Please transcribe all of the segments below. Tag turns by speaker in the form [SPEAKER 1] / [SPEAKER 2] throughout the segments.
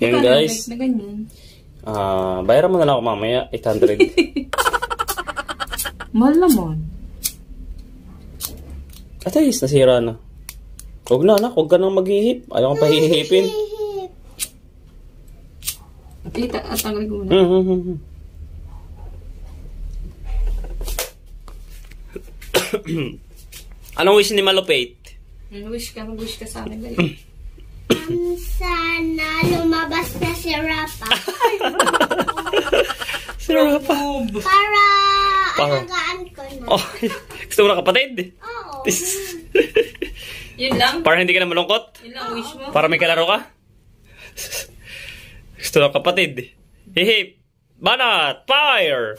[SPEAKER 1] Yan guys.
[SPEAKER 2] Na ganyan.
[SPEAKER 1] Bayaran mo na lang ako mamaya. 800.
[SPEAKER 2] Mahal naman.
[SPEAKER 1] At least, nasira na. Huwag na, anak. Huwag ka nang maghihip. Ayaw kang pahihipin.
[SPEAKER 2] At tanggalin ko muna.
[SPEAKER 1] Anong wish ni Malupit?
[SPEAKER 2] Mag-wish ka sa amin.
[SPEAKER 3] Sana lumabas na si Rapa.
[SPEAKER 1] Si Rapa.
[SPEAKER 3] Para alagaan ko na.
[SPEAKER 1] Oh, gusto mo na kapatid?
[SPEAKER 3] Oo.
[SPEAKER 2] Yun lang?
[SPEAKER 1] Para hindi ka na malungkot?
[SPEAKER 2] Yun lang wish mo?
[SPEAKER 1] Para may kalaro ka? Gusto na kapatid. Hihip! Banat! Fire!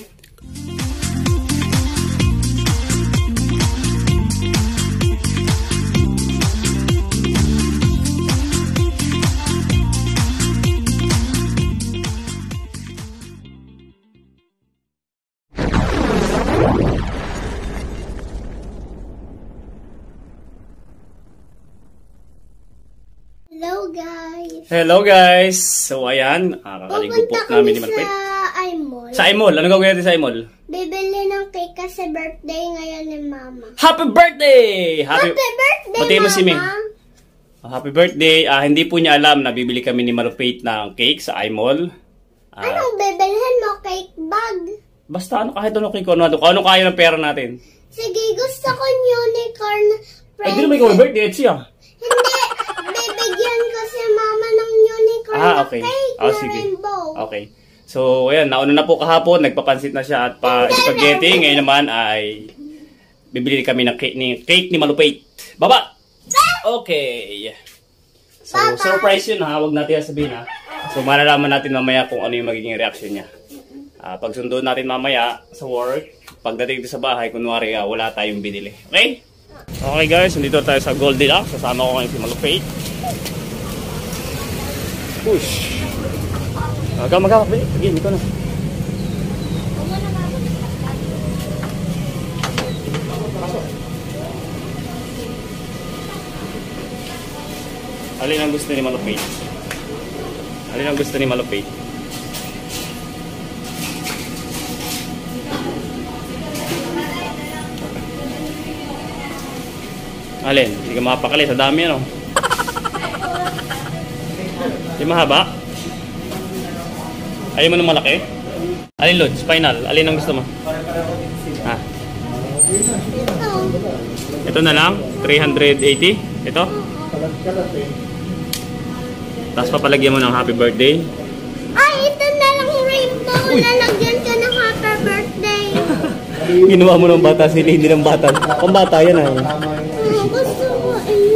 [SPEAKER 3] Hello guys.
[SPEAKER 1] Hello guys! So ayan, kakaligo po
[SPEAKER 3] Pupunta
[SPEAKER 1] namin
[SPEAKER 3] kami
[SPEAKER 1] ni Malupit.
[SPEAKER 3] sa iMall.
[SPEAKER 1] Sa iMall? Ano gagawin natin sa iMall?
[SPEAKER 3] Bibili ng cake kasi birthday ngayon ni Mama.
[SPEAKER 1] Happy birthday!
[SPEAKER 3] Happy birthday,
[SPEAKER 1] Pati mo
[SPEAKER 3] Mama!
[SPEAKER 1] si Ming. Happy birthday! Hindi po niya alam na bibili kami ni Malupit ng cake sa iMall.
[SPEAKER 3] Anong bibilhin mo? Cake bag?
[SPEAKER 1] Basta ano, kahit ano cake, ano kaya ng pera natin.
[SPEAKER 3] Sige, gusto ko unicorn
[SPEAKER 1] Ay, di
[SPEAKER 3] princess.
[SPEAKER 1] naman ikaw may birthday, siya.
[SPEAKER 3] Hindi, bibigyan ko si Mama ng unicorn na
[SPEAKER 1] Okay.
[SPEAKER 3] cake na rainbow.
[SPEAKER 1] Okay. So, ayan, nauna na po kahapon, nagpapansit na siya at pa-spaghetti. Ngayon naman ay bibili kami ng cake ni Malupit. Baba! Okay. So, surprise yun ha. Huwag natin sabihin ha. So, malalaman natin mamaya kung ano yung magiging reaction niya. Pag sundo natin mamaya sa work, pagdating dito sa bahay, kunwari wala tayong binili. Okay? Okay guys, nandito tayo sa Goldilocks. Kasama ko ngayon si Malupit. Push! Magkakak, again, ito na. Alin ang gusto ni Malupit? Alin ang gusto ni Malupit? Alin? Hindi ka makapakali. Sa dami ano? Di mahaba? Ayaw mo ng malaki? Alin Lods? Final? Alin ang gusto mo? Ito na lang? 380? Ito? Tapos papalagyan mo ng happy birthday.
[SPEAKER 3] Ay, ito na lang rainbow. Lalagyan ka ng happy birthday.
[SPEAKER 1] Ginawa mo ng bata sila, hindi ng bata. Pambata yan ah.
[SPEAKER 3] Gusto ko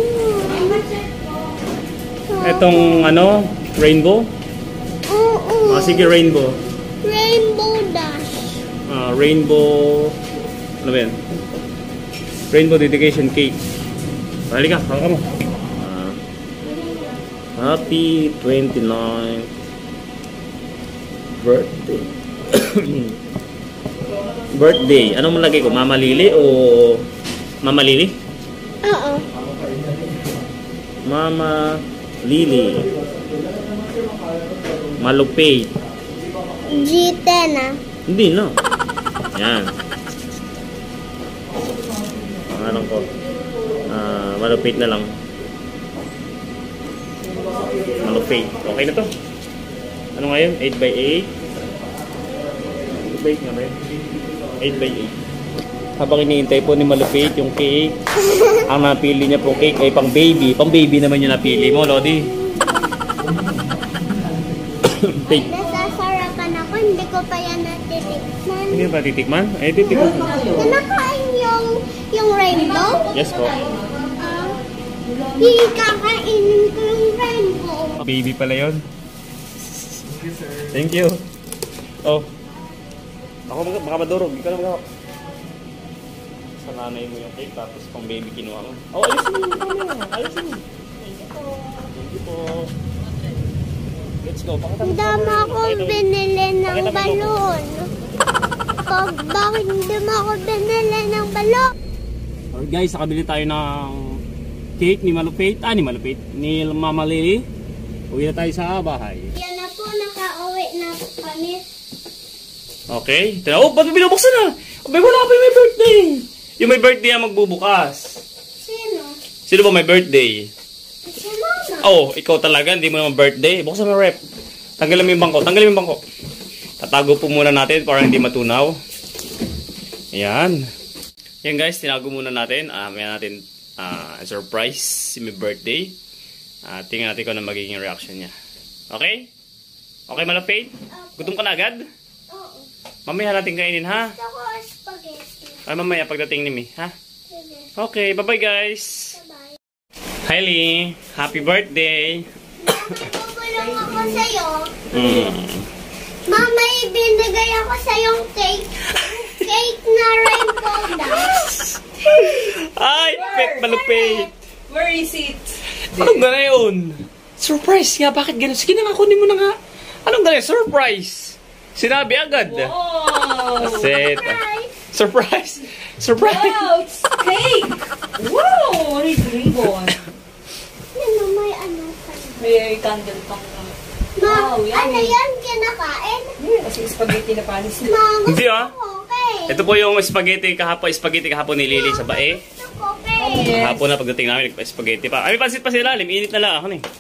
[SPEAKER 1] Itong ano, rainbow?
[SPEAKER 3] Oo.
[SPEAKER 1] Sige, rainbow.
[SPEAKER 3] Rainbow dash.
[SPEAKER 1] Rainbow, ano ba yan? Rainbow dedication cake. Halika, haka mo. Happy 29th birthday. Birthday. Anong malagay ko? Mama Lily o Mama Lily?
[SPEAKER 3] Oo.
[SPEAKER 1] Mama Lily. Malupit.
[SPEAKER 3] G10 ah.
[SPEAKER 1] Hindi na. Yan. Pangalan ko. Malupit na lang. Malupit. Okay na to. Ano ngayon? 8x8. 8x8 nga ba yun? 8x8. Habang iniintay po ni Malupit yung cake, ang napili niya po cake ay pang baby. Pang baby naman yung napili mo, Lodi.
[SPEAKER 3] Nasasarapan ako. Hindi ko pa yan natitikman.
[SPEAKER 1] Hindi ba titikman? Ay, titikman.
[SPEAKER 3] Kinakain yung rainbow?
[SPEAKER 1] Yes po.
[SPEAKER 3] Kakainin ko yung rainbow.
[SPEAKER 1] Baby pala yun. Thank you. Oh. Ako baka madurog. Ikaw na magkakap. Sa nanay mo yung cake, tapos pang baby kinuha mo. Oh, alisin mo. Alisin mo. Thank you po. Thank you po. Let's go.
[SPEAKER 3] Ang dami akong binili ng balon. Bakit hindi mo ako binili ng balon?
[SPEAKER 1] Alright guys, nakabili tayo ng cake ni Malupit. Ni Malupit. Ni Mama Lily. Uwi na tayo sa bahay.
[SPEAKER 3] Yan na po, nakauwi na kami.
[SPEAKER 1] Okay. Oh, ba't binubuksan na? Abay, wala pa yung may birthday. Yung may birthday ang magbubukas.
[SPEAKER 3] Sino?
[SPEAKER 1] Sino ba may birthday?
[SPEAKER 3] Si Mama.
[SPEAKER 1] Oh, ikaw talaga, hindi mo naman birthday. Buksan mo yung rep. Tanggalin mo yung bangko. Tanggalin mo yung bangko. Tatago po muna natin para hindi matunaw. Ayan. Yan guys, tinago muna natin. May natin surprise si may birthday. Tingnan natin kung ano magiging reaction niya. Okay? Okay, malapit? Gutom ka na agad?
[SPEAKER 3] Oo.
[SPEAKER 1] Mamaya natin kainin, ha?
[SPEAKER 3] Gusto ko spaghetti.
[SPEAKER 1] Ay, mamaya pagdating ni Mi, ha?
[SPEAKER 3] Sige.
[SPEAKER 1] Okay, bye-bye guys.
[SPEAKER 3] Bye-bye.
[SPEAKER 1] Hi, Lee. Happy birthday.
[SPEAKER 3] Mama, ibubulong ako sa'yo.
[SPEAKER 1] Mm.
[SPEAKER 3] Mama, ibinigay ako sa'yong cake. Cake na rainbow dash.
[SPEAKER 1] Ay, pet malupit.
[SPEAKER 2] Where is it?
[SPEAKER 1] Anong gana yun? Surprise nga, bakit ganun? Sige na nga, kunin mo na nga. Anong gana? Surprise. Sinabi agad.
[SPEAKER 2] Wow!
[SPEAKER 1] That's it. Surprise. Surprise.
[SPEAKER 2] Wow, it's cake! Wow! Red ribbon.
[SPEAKER 3] Ano, may ano ka na?
[SPEAKER 2] May candle pang
[SPEAKER 3] Ma,
[SPEAKER 2] Wow, yummy.
[SPEAKER 3] ano yan? Kinakain?
[SPEAKER 2] kasi spaghetti na panis.
[SPEAKER 3] Ma, gusto
[SPEAKER 1] Hindi, ah.
[SPEAKER 3] ko cake.
[SPEAKER 1] Ito po yung spaghetti kahapon ni Lily sa bae.
[SPEAKER 3] Gusto ko cake.
[SPEAKER 2] Yes.
[SPEAKER 1] Hapon na pagdating namin, spaghetti pa. Ay, may pansit pa sila. Init na lang ako eh.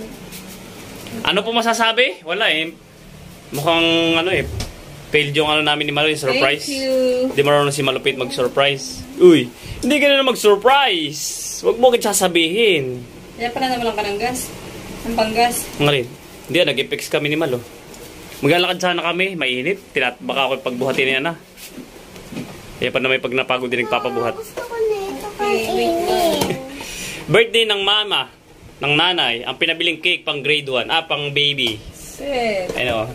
[SPEAKER 1] Ano po masasabi? Wala eh. Mukhang ano eh. Failed yung ano namin ni Malo, yung surprise.
[SPEAKER 2] Thank you.
[SPEAKER 1] Hindi marunong si Malupit mag-surprise. Uy, hindi ka na mag-surprise. Huwag mo agad sasabihin.
[SPEAKER 2] Kaya pala naman lang ka ng gas. Ang panggas.
[SPEAKER 1] Nga rin. Hindi nag-effects kami ni Malo. Maglalakad sana kami, mainit. Baka ako pagbuhatin niya na. Kaya pa naman pag napagod din nagpapabuhat.
[SPEAKER 3] Gusto ko na ito
[SPEAKER 2] Okay, wait
[SPEAKER 3] kainin.
[SPEAKER 1] Birthday ng mama, ng nanay, ang pinabiling cake pang grade 1. Pang baby.
[SPEAKER 2] Set.
[SPEAKER 1] Ano?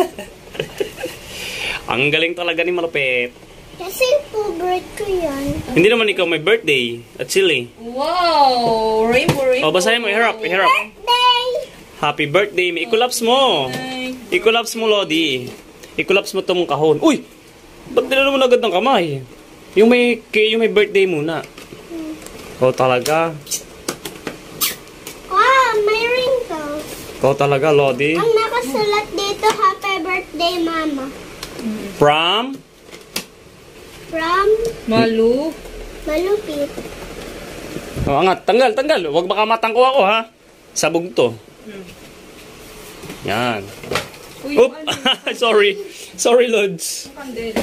[SPEAKER 1] Ang galing talaga ni Malupit.
[SPEAKER 3] Kasi favorite ko yan.
[SPEAKER 1] Hindi naman ikaw may birthday at silly.
[SPEAKER 2] Wow! Rainbow, rainbow.
[SPEAKER 1] O, basahin mo. Iharap.
[SPEAKER 3] Birthday!
[SPEAKER 1] Happy birthday. I-collapse mo.
[SPEAKER 2] Ay.
[SPEAKER 1] I-collapse mo, Lodi. I-collapse mo itong kahon. Uy! Ba't nila naman agad ng kamay? Yung may birthday muna. Ikaw talaga.
[SPEAKER 3] May wrinkles.
[SPEAKER 1] Ikaw talaga, Lodi.
[SPEAKER 3] Ang nakasulat dito, happy birthday, Mama.
[SPEAKER 1] From?
[SPEAKER 2] Malu.
[SPEAKER 3] Malupit.
[SPEAKER 1] O, angat. Tanggal. Huwag baka matangko ako, ha? Sabog to. Yan.
[SPEAKER 2] Uy,
[SPEAKER 1] Oop!
[SPEAKER 2] ano?
[SPEAKER 1] Sorry. Sorry, Lods.
[SPEAKER 2] Ang candle.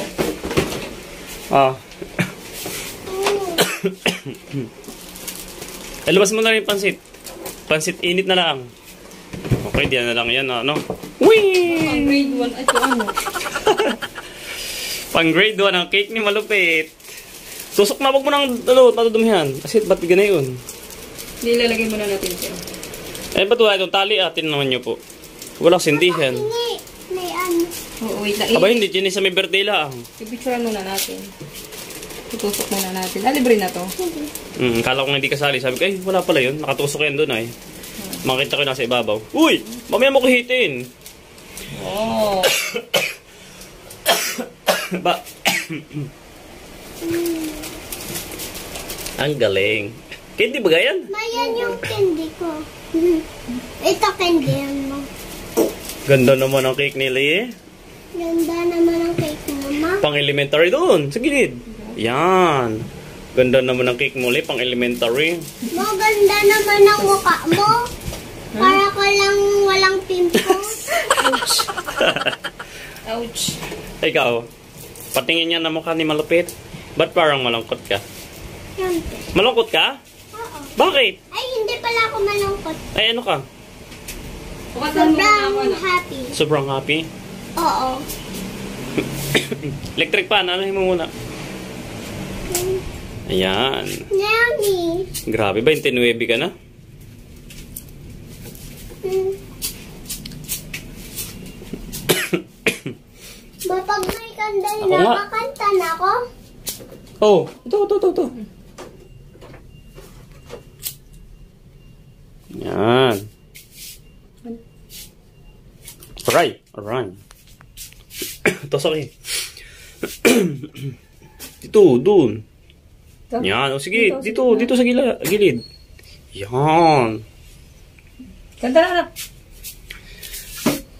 [SPEAKER 1] Labas mo na rin yung pansit. Pansit init na lang. Okay, diyan na lang yan, ano? Whee!
[SPEAKER 2] Ang grade 1. Ito ano?
[SPEAKER 1] Pang grade 1 ang cake ni Malupit. Tusok na, wag mo nang matudumihan. Kasi ba't ganayon?
[SPEAKER 2] Nilalagay muna natin siya.
[SPEAKER 1] Ba't wala itong tali? Atin naman nyo po. Walang sindihan.
[SPEAKER 3] Hindi. May ano.
[SPEAKER 2] Oo, wait lang.
[SPEAKER 1] Aba, hindi. Diyan sa may birthday lang.
[SPEAKER 2] I-picturean muna natin. Itusok muna natin. Libre na to.
[SPEAKER 1] Kala ko nga hindi kasali. Sabi ko, ay, wala pala yun. Nakatusok yan doon ay. Makita ko nasa ibabaw. Uy! Mamaya mo kuhitin.
[SPEAKER 2] Oh.
[SPEAKER 1] Ba? Ang galing. Candy ba yan?
[SPEAKER 3] Mayan yung candy ko. Ito candy mo.
[SPEAKER 1] Ganda naman ang cake nila eh.
[SPEAKER 3] Ganda naman ang cake mo, Ma.
[SPEAKER 1] Pang elementary doon. Sa gilid. Yan. Ganda naman ang cake mo ulit. Pang elementary.
[SPEAKER 3] Maganda naman ang mukha mo. Para ka lang walang pimples.
[SPEAKER 2] Ouch.
[SPEAKER 1] Ikaw, patingin niya na mukha ni Malupit. Ba't parang malungkot ka?
[SPEAKER 3] Siyempre.
[SPEAKER 1] Malungkot ka?
[SPEAKER 3] Oo.
[SPEAKER 1] Bakit?
[SPEAKER 3] Ay, hindi pala ako malungkot.
[SPEAKER 1] Ay, ano ka?
[SPEAKER 3] Sobrang happy.
[SPEAKER 1] Sobrang happy?
[SPEAKER 3] Oo.
[SPEAKER 1] Electric pan, ano mo muna? Ayan.
[SPEAKER 3] Yummy.
[SPEAKER 1] Grabe ba, 29 ka na?
[SPEAKER 3] Mapag may kandal
[SPEAKER 1] Ako
[SPEAKER 3] na,
[SPEAKER 1] nga.
[SPEAKER 3] makanta na ako.
[SPEAKER 1] Oh, ito. Yan. Alright. Tosok eh. Dito, dun. Yan. O sige, dito sa gilid. Yan.
[SPEAKER 2] Ganda na.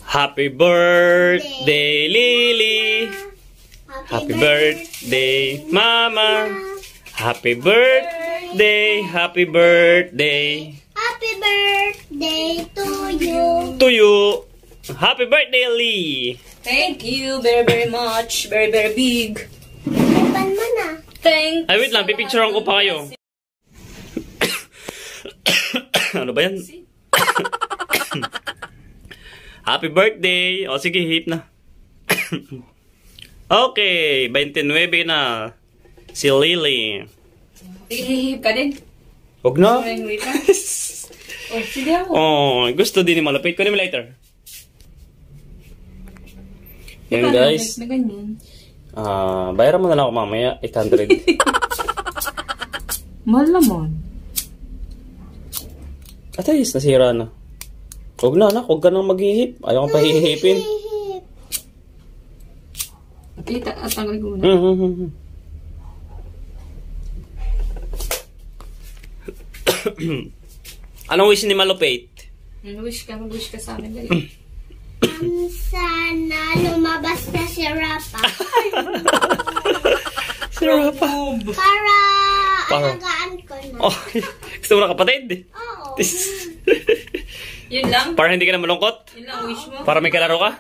[SPEAKER 1] Happy birthday, Lily. Happy birthday, Mama. Happy birthday, happy birthday.
[SPEAKER 3] Happy birthday to you.
[SPEAKER 1] To you. Happy birthday, Lee.
[SPEAKER 2] Thank you very, very much. Very, very big.
[SPEAKER 3] Ipan mo na.
[SPEAKER 2] Thank
[SPEAKER 1] Ay, wait lang. Pipicturean ko pa kayo. Ano ba yan? Happy birthday. O, sige, hit na. Okay, 29 na. Si Lily.
[SPEAKER 2] Ihihip ka din.
[SPEAKER 1] Huwag na.
[SPEAKER 2] Wait lang. Oh, sige ako.
[SPEAKER 1] Oh, gusto din ni malupit. Kunin mo later. Yan, guys.
[SPEAKER 2] Na ganyan.
[SPEAKER 1] Bayaran mo na lang ako mamaya. 800.
[SPEAKER 2] Mahal naman.
[SPEAKER 1] At least, nasira na. Huwag na, anak. Huwag ka nang maghihip. Ayaw kang pahihipin.
[SPEAKER 2] Kita, at tanggal ko na.
[SPEAKER 1] Anong wish ni malupit?
[SPEAKER 2] Mag-wish ka sa amin. Dali.
[SPEAKER 3] Sana lumabas na si Rapa.
[SPEAKER 1] Si Rapa.
[SPEAKER 3] Para alagaan ko na.
[SPEAKER 1] Oh, gusto mo na kapatid?
[SPEAKER 3] Oo.
[SPEAKER 2] Yun lang?
[SPEAKER 1] Para hindi ka na malungkot?
[SPEAKER 2] Yun lang wish mo?
[SPEAKER 1] Para may kalaro ka?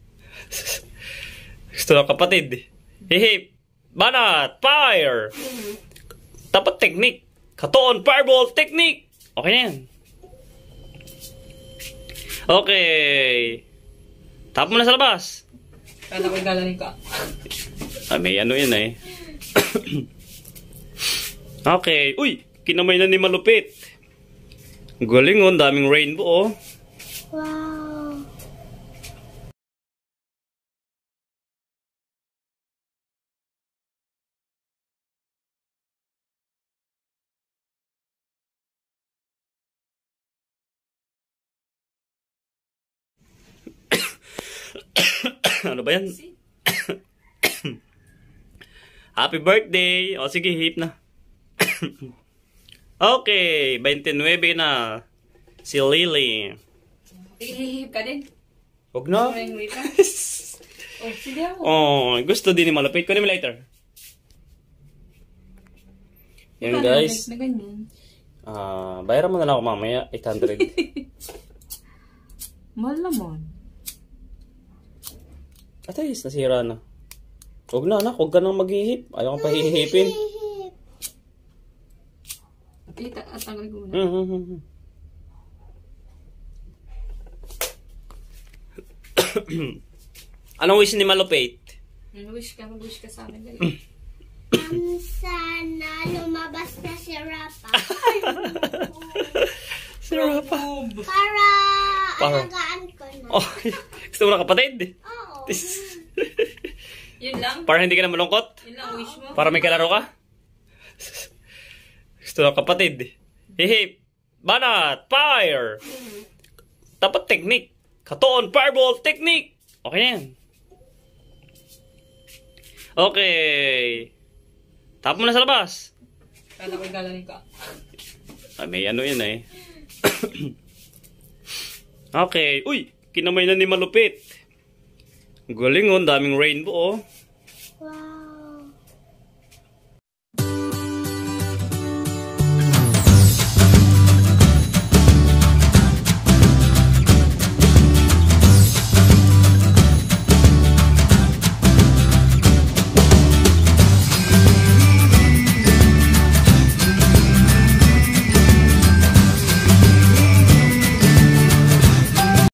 [SPEAKER 1] Gusto na kapatid. Hihip. Banat. Fire. Tapat technique. Katoon. Fireball technique. Okay na yan. Okay. Tap mo na sa labas.
[SPEAKER 2] Kala ko galanin ka.
[SPEAKER 1] May ano yun eh. Okay. Uy! Kinamay na ni malupit. Galing oh. Daming rainbow oh.
[SPEAKER 3] Wow.
[SPEAKER 1] Ano ba yan? Happy birthday! O sige, hit na. Okay, 29 na. Si Lily.
[SPEAKER 2] Ihihip ka din.
[SPEAKER 1] Huwag na.
[SPEAKER 2] Wait lang. Oh, sige ako.
[SPEAKER 1] Oh, gusto din ni malupit. Kunin mo later. Yan guys.
[SPEAKER 2] Na ganyan.
[SPEAKER 1] Bayaran mo na lang ako mamaya. 800.
[SPEAKER 2] Mahal naman.
[SPEAKER 1] At least, nasira na. Huwag na, anak. Huwag ka nang maghihip. Ayaw kang pahihipin.
[SPEAKER 2] Kita, at tanggal ko na.
[SPEAKER 1] Anong wish ni malupit?
[SPEAKER 2] Mag-wish ka sa amin. Dali.
[SPEAKER 3] Sana lumabas na si Rapa.
[SPEAKER 1] Si Rapa.
[SPEAKER 3] Para alagaan ko na.
[SPEAKER 1] Oh, gusto mo na kapatid?
[SPEAKER 3] Oo.
[SPEAKER 2] Yun lang?
[SPEAKER 1] Para hindi ka na malungkot?
[SPEAKER 2] Yun lang wish mo?
[SPEAKER 1] Para may kalaro ka? Gusto na kapatid. Hihip. Banat. Fire. Tapat technique. Katoon. Fireball technique. Okay na yan. Okay. Tap mo na sa labas.
[SPEAKER 2] Kala ko galanin ka.
[SPEAKER 1] May ano yun eh. Okay. Uy! Kinamay na ni malupit. Galing oh. Daming rainbow oh.